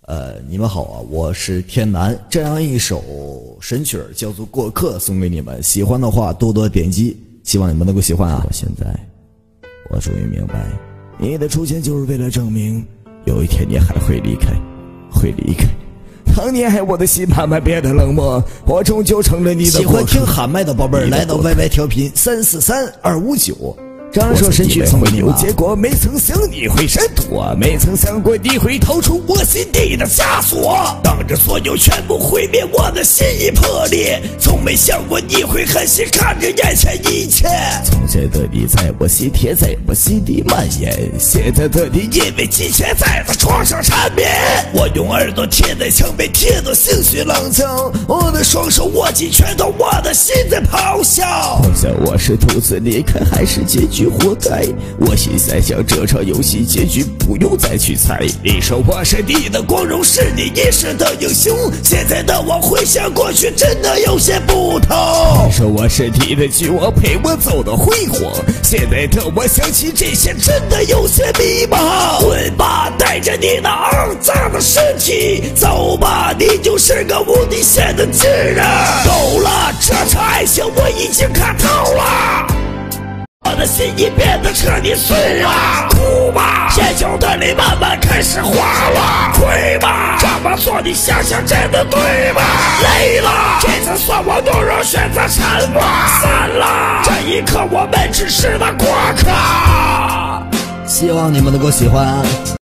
你们好啊，我是天南，这样一首神曲叫做《过客》送给你们，喜欢的话多多点击，希望你们能够喜欢啊。现在我终于明白，你的出现就是为了证明，有一天你还会离开，会离开。当年害我的心慢慢变得冷漠，我终究成了你的过客。喜欢听喊麦的宝贝儿，来到 YY 调频343-259。张说神曲送给你，结果没曾想你会闪躲，没曾想过你会掏出我心底的枷锁，当着所有全部毁灭，我的心已破裂，从没想过你会狠心看着眼前一切。从前的你在我心田，在我心底蔓延，现在的你因为金钱在床上缠绵，我用耳朵贴在墙边，贴得心绪冷静，我的双手握紧拳头，我的心在咆哮。好像我是独自离开，还是结局活该？我心在想，这场游戏结局不用再去猜。你说我是你的光荣，是你一时的英雄，现在的我回想过去，真的有些不同。你说我是你的巨王，陪我走到辉煌，现在的我想起这些，真的有些迷茫。滚吧，带着你那肮脏的身体，走吧，你就是个无底线的巨人。够了，这场爱情我已经看透了，我的心已变得彻底碎了。哭吧，眼角的泪慢慢开始滑了。跪吧，这么做你想想真的对吗？累了，这次算我懦弱，选择沉默。散了，这一刻我们只是那过客。希望你们能够喜欢。